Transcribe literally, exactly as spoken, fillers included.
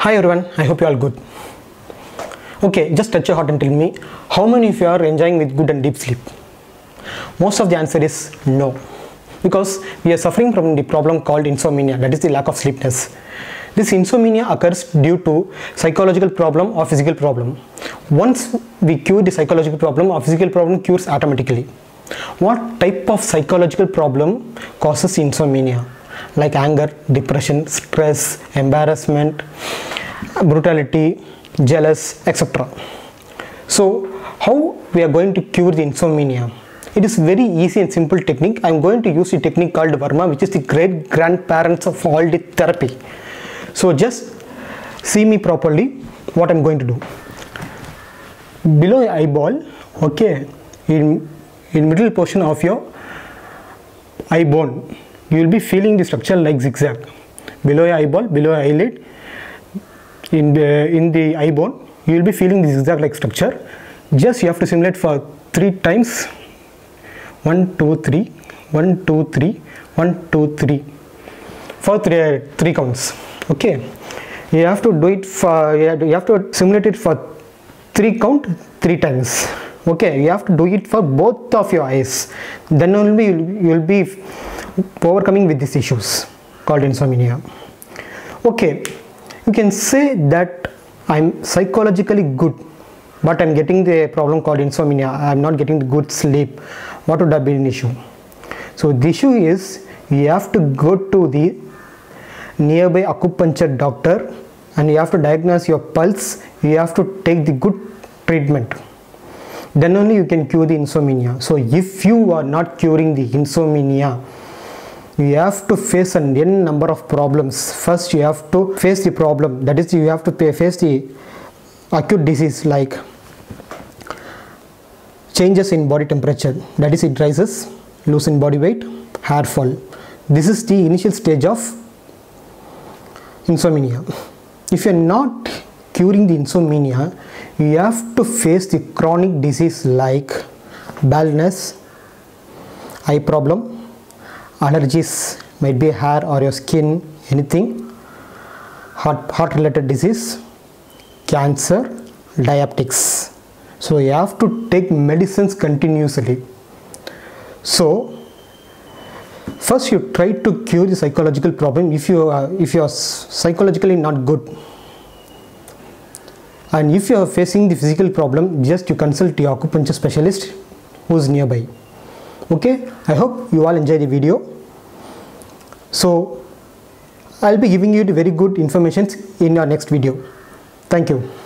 Hi everyone, I hope you all good. Okay, just touch your heart and tell me, how many of you are enjoying with good and deep sleep? Most of the answer is no, because we are suffering from the problem called insomnia, that is the lack of sleepiness. This insomnia occurs due to psychological problem or physical problem. Once we cure the psychological problem, or physical problem cures automatically. What type of psychological problem causes insomnia? Like anger, depression, stress, embarrassment, brutality, jealous, et cetera. So how we are going to cure the insomnia? It is very easy and simple technique. I am going to use a technique called Varma, which is the great grandparents of all the therapy. So just see me properly what I am going to do. Below your eyeball, okay, in, in middle portion of your eye bone, you will be feeling the structure like zigzag. Below your eyeball, below your eyelid, in the, in the eye bone, you will be feeling the zigzag like structure. Just you have to simulate for three times. One, two, three, one, two, three, one, two, three. For three, three counts. Okay. You have to do it for, you have to, you have to simulate it for three count, three times. Okay. You have to do it for both of your eyes. Then only you will be overcoming with these issues called insomnia. Okay, you can say that I'm psychologically good, but I'm getting the problem called insomnia. I'm not getting the good sleep. What would have been an issue? So the issue is you have to go to the nearby acupuncture doctor and you have to diagnose your pulse. You have to take the good treatment. Then only you can cure the insomnia. So if you are not curing the insomnia, you have to face an n number of problems. First you have to face the problem, that is you have to face the acute disease like changes in body temperature, that is it rises, lose in body weight, hair fall. This is the initial stage of insomnia. If you are not curing the insomnia, you have to face the chronic disease like baldness, eye problem, allergies, might be hair or your skin, anything, heart, heart related disease, cancer, diabetics. So you have to take medicines continuously. So first you try to cure the psychological problem if you are, if you are psychologically not good. And if you are facing the physical problem, just you consult your acupuncture specialist who is nearby. Okay, I hope you all enjoy the video. So I'll be giving you the very good information in our next video. Thank you.